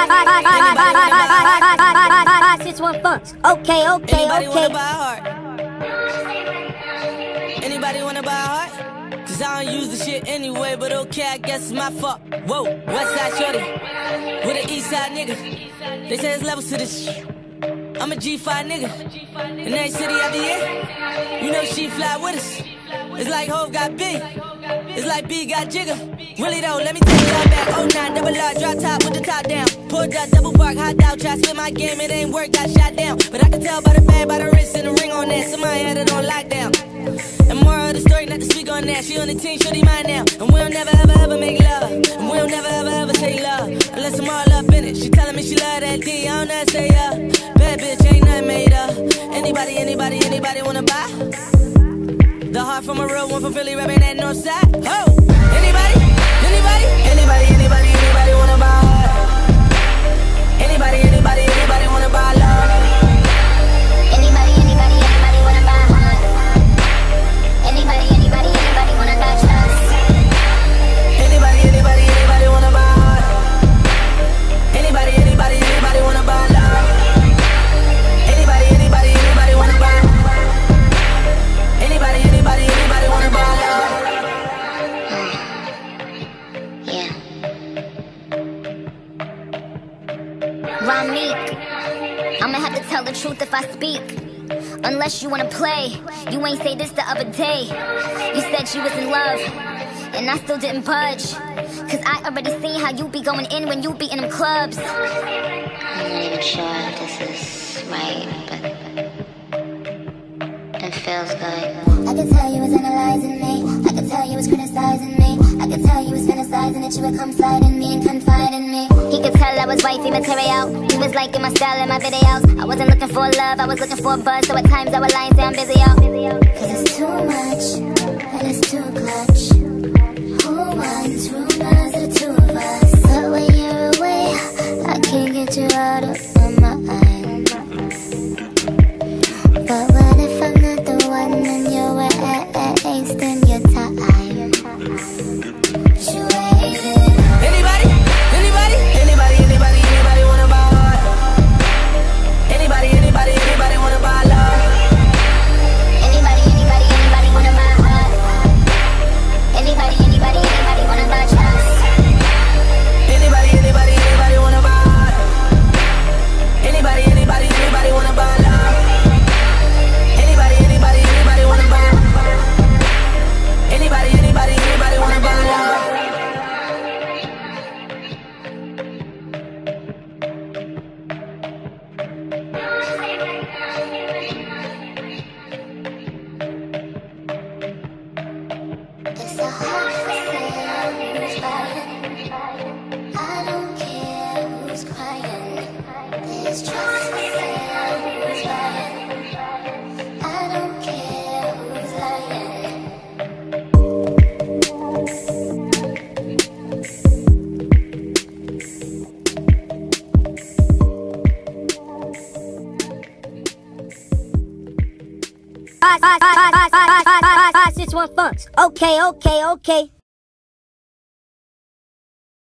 561 funks. Okay. Anybody wanna buy a heart? Anybody wanna buy a heart? Cause I don't use the shit anyway, but okay, I guess it's my fault. Whoa, Westside shorty with an Eastside nigga. They say there's levels to this shit. I'm a G5 nigga. In every city I be in, you know she fly with us. It's like Hov got B, it's like B got Jigga. Really though, let me take it all back. 09, double R, drop top with the top down. Pulled up, double park, hot out, try to split my game, it ain't work, got shot down. But I can tell by the bag, by the wrist and the ring on that, somebody had it on lockdown. And more of the story, not to speak on that. She on the team, shorty mine now. And we don't never ever make love. And we don't never ever say love unless I'm all up in it. She telling me she love that D, I don't know say bad bitch ain't nothing made up. Anybody wanna buy? The heart from a real one from Philly, rapping that north side. Oh, anybody wanna buy heart? Anybody wanna buy love? Anybody wanna buy heart? Anybody wanna buy trust? Anybody wanna buy heart? Anybody wanna buy love? Anybody wanna buy? Anybody wanna buy love? Yeah. Rameek, I'ma have to tell the truth if I speak. Unless you wanna play, you ain't say this the other day. You said you was in love, and I still didn't budge. Cause I already seen how you be going in when you be in them clubs. I'm not even sure if this is right, but it feels good. I could tell you was analyzing me, I could tell you was criticizing me, I could tell you was fantasizing that you would come slide in me and confide in me. He could tell I was wifey material, he was liking my style and my videos. I wasn't looking for love, I was looking for a buzz, so at times I would lie and say I'm busy, yo. Cause it's too much, and it's too clutch. Who wants rumors of the two of us? But when you're away, I can't get you out of my mind. But what if I'm not the one and you're wasting your time? You waited. Anybody wanna buy heart? Anybody wanna buy love? Anybody wanna buy heart? Anybody wanna buy trust? Anybody wanna buy heart? Anybody wanna buy love? Anybody wanna buy? Anybody wanna buy love? It's a hard sale who's buying. I don't care who's crying. It's just a sale who's buying. I don't care who's lying. Five, 661 funks. Okay.